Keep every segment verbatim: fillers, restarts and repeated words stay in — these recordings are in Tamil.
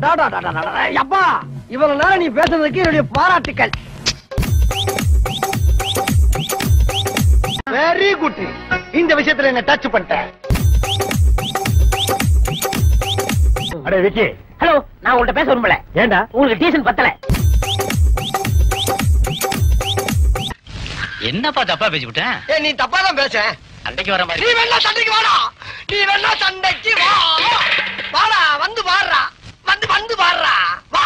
அப்பா இவ்வளவு நேரம் நீ பேசுறதுக்கு என்னுடைய பாராட்டுக்கள். Very good. இந்த விஷயத்துல என்ன டச் பண்ணிட்டேன். அடே விக்கி. ஹலோ, நான் உங்கள்ட்ட பேச விரும்பல. ஏண்டா? உங்களுக்கு டீசன் பத்தல. என்னப்பா தப்பா பேசிவிட்டேன்? ஏ நீ தப்பா தான் பேச. சண்டைக்கு வர மாதிரி. நீ வேணா சண்டைக்கு வாடா. நீ வேணா சண்டைக்கு வா. வாடா, வந்து பாடுறா. வந்து வந்து பாடுறா. வா.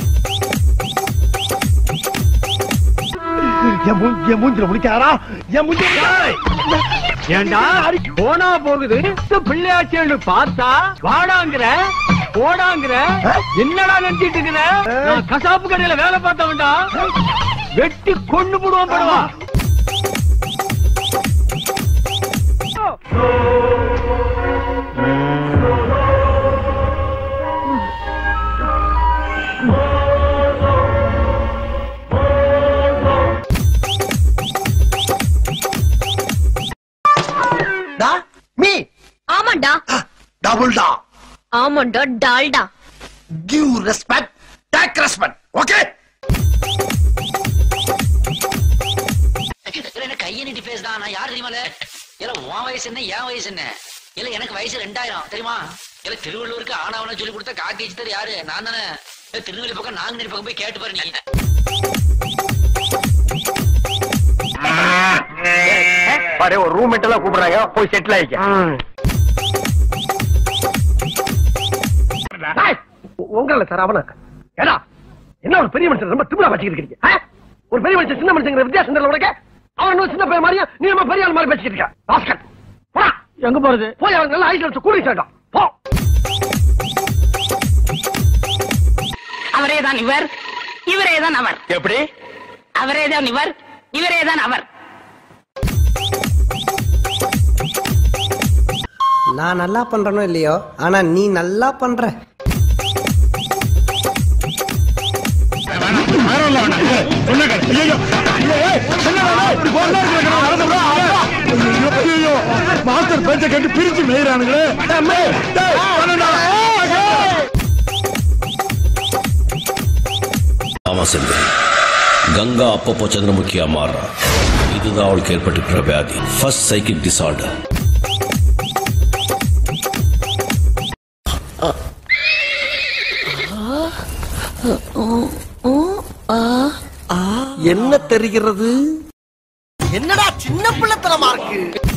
என் மூஞ்சில முடிக்காரா? என் மூஞ்சி ஏண்டா போனா போகுது பிள்ளையாச்சேன்னு பார்த்தா வாடாங்கிற போடாங்கிற என்னடா நினைச்சிட்டு இருக்கிற? நான் கசாப்பு கடையில வேலை பார்த்தவன்டா. வெட்டி கொண்டு போடுவான் படுவா. மீ ஆமாண்டா. டபுள் டா. ஆமாண்டா, Dalda. Give respect, take respect. Okay? என்ன கையை நீட்டி பேசுதான்? நான் யார் தெரியுமா? இல்ல உன் வயசு என்ன, என் வயசு என்ன? இல்ல எனக்கு வயசு ரெண்டாயிரம் தெரியுமா? இல்ல திருவள்ளூருக்கு ஆனாவன சொல்லி கொடுத்த காக்கி வச்சுத்தர் யாரு? நான் தானே. திருநெல்வேலி பக்கம் நாங்குநேரி பக்கம் போய் கேட்டு பாரு. நீ பாரு, ஒரு ரூம் எல்லாம் கூப்பிடுறாங்க, போய் செட்டில் ஆயிக்க. உங்கள சார் அவன ஏடா என்ன ஒரு பெரிய மனுஷன் ரொம்ப திமிரா வச்சிட்டு இருக்கீங்க. ஒரு பெரிய மனுஷன் சின்ன மனுஷங்கிற வித்தியாசம் தெரியல உனக்கு. அவன் இன்னும் சின்ன பையன் மாதிரியா, நீ நம்ம பெரிய ஆள் மாதிரி பேசிட்டு இருக்க. பாஸ்கர் போடா. எங்க போறது? போய் அவன் நல்லா ஐஸ்ல வச்சு கூலி சேர்ந்தான். போ. அவரேதான் இவர், இவரேதான் அவர். எப்படி? அவரேதான் இவர், இவரேதான் அவர். நான் நல்லா பண்றனோ இல்லையோ, ஆனா நீ நல்லா பண்ற. மாஸ்டர் பேச்ச கேட்டு பிரிச்சு மேயிறானுங்களே. ராமச்சந்திரன் கங்கா அப்பப்போ சந்திரமுகியா மாறுறா. இதுதான் அவளுக்கு ஏற்பட்டிருக்கிற வியாதி. First psychic disorder. என்ன தெரிகிறது? என்னடா சின்ன பிள்ளைத்தனமா இருக்கு.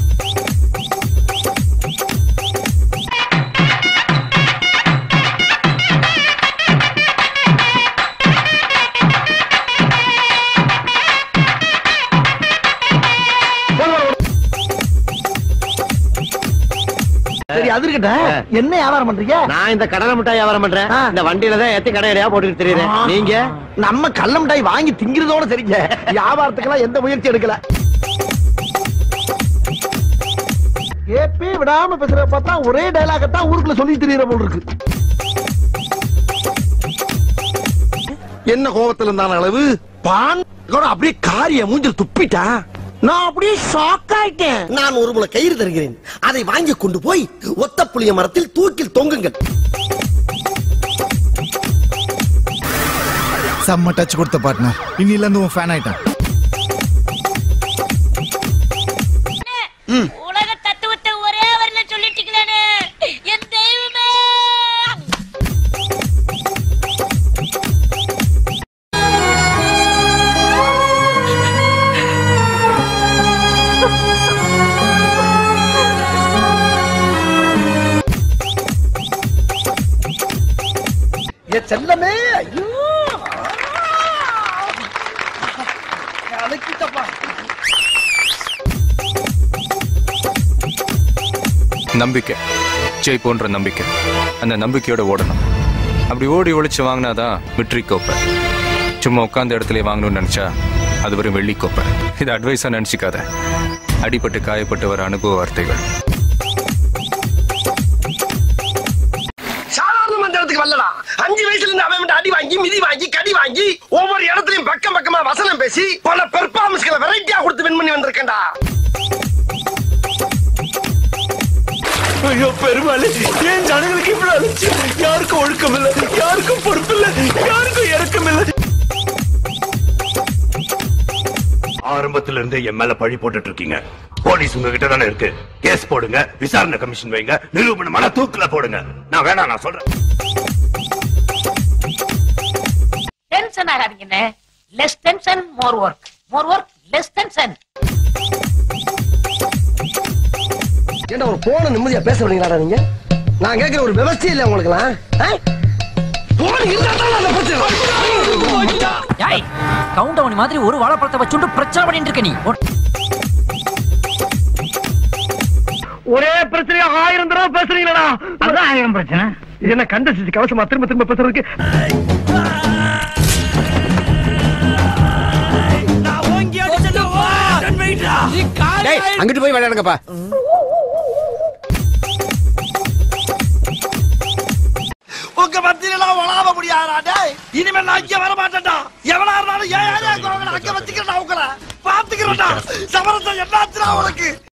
சரி, அது இருக்கட்டும். என்ன வியாபாரம் பண்றீங்க? நான் இந்த கடலை மிட்டாய் வியாபாரம் பண்றேன். இந்த வண்டியில தான் ஏத்தி கடையிலயா போட்டுட்டு தெரியுறேன். நீங்க? நம்ம கடலை மிட்டாய் வாங்கி திங்கிறதோட சரிங்க. வியாபாரத்துக்கெல்லாம் எந்த முயற்சி எடுக்கல. ஏப்பி விடாம பேசுற பார்த்தா ஒரே டயலாக தான் ஊருக்குள்ள சொல்லி தெரியற போல இருக்கு. என்ன கோபத்துல இருந்தான அளவு பான் அப்படியே காரிய மூஞ்சில் துப்பிட்டா. நான் அப்படியே ஷாக் ஆயிட்டேன். நான் ஒரு முளை கயிறு தருகிறேன், அதை வாங்கி கொண்டு போய் ஒத்த புளிய மரத்தில் தூக்கில் தொங்குங்கள். செம்ம டச் கொடுத்த பார்ட்னர். இன்னில இருந்து உன் ஃபேன் ஆயிட்டான். உலக தத்துவத்தை ஒரே வரியில சொல்லிட்டீங்களே என் தெய்வமே. செல்லமே. ஐயோ அழைக்கிட்டப்பா. நம்பிக்கை ஜெய் போன்ற நம்பிக்கை. அந்த நம்பிக்கையோட ஓடணும். அப்படி ஓடி ஒழிச்சு வாங்கினாதான் வெற்றி கோப்பை. சும்மா உட்கார்ந்த இடத்துல வாங்கணும்னு நினைச்சா அது வெறும் வெள்ளி கோப்பை. இது அட்வைஸா நினைச்சுக்காத. அடிபட்டு காயப்பட்டு வர அனுபவ வார்த்தைகள். வரலடா. அஞ்சு வயசுல இருந்து அவன் அடி வாங்கி மிதி வாங்கி கடி வாங்கி ஒவ்வொரு இடத்துலயும் பக்கம் பக்கமா வசனம் பேசி பல பெர்ஃபார்மன்ஸ்களை வெரைட்டியா கொடுத்து வின் பண்ணி வந்திருக்கேன்டா. ஐயோ பெருமாளே, ஏன் ஜனங்களுக்கு இவ்வளவு அழிச்சு? யாருக்கும் ஒழுக்கம் இல்லை, யாருக்கும் பொறுப்பு இல்லை, யாருக்கும் இறக்கம் இல்லை. ஆரம்பத்துல இருந்து என் மேல பழி போட்டுட்டு இருக்கீங்க. போலீஸ் உங்ககிட்ட தானே இருக்கு. கேஸ் போடுங்க, விசாரணை கமிஷன் வைங்க, நிரூபணமான தூக்குல போடுங்க. நான் வேணா நான் சொல்றேன். டென்ஷன் ஆகாதீங்கண்ணே. Less tension more work, more work less tension. ஏண்டா ஒரு போன நிம்மதியா பேச விடுங்களாடா நீங்க? நான் கேட்கிற ஒரு விவசாயம் இல்ல உங்களுக்குலாம். கவுண்டமணி மாதிரி ஒரு வாழைப்பழத்தை வச்சுட்டு பிரச்சனை பண்ணிட்டு இருக்க நீ. ஒரே பிரச்சனையா ஆயிரம் தடவை பேசுறீங்களா? அதான் ஆயிரம் பிரச்சனை. இது என்ன கண்டசிச்சு கவசமா திரும்ப திரும்ப பேசுறதுக்கு? அங்கிட்டு போய் விளையாடுங்கப்பா. உங்க மத்தியில வளாவ முடியாதா? இனிமே நான் இங்க வர மாட்டேன்டா. எவனா இருந்தாலும் ஏன் அங்க வச்சுக்கிறேன், உங்களை பாத்துக்கிறேன்டா. சமரசம் என்னாச்சுடா உனக்கு?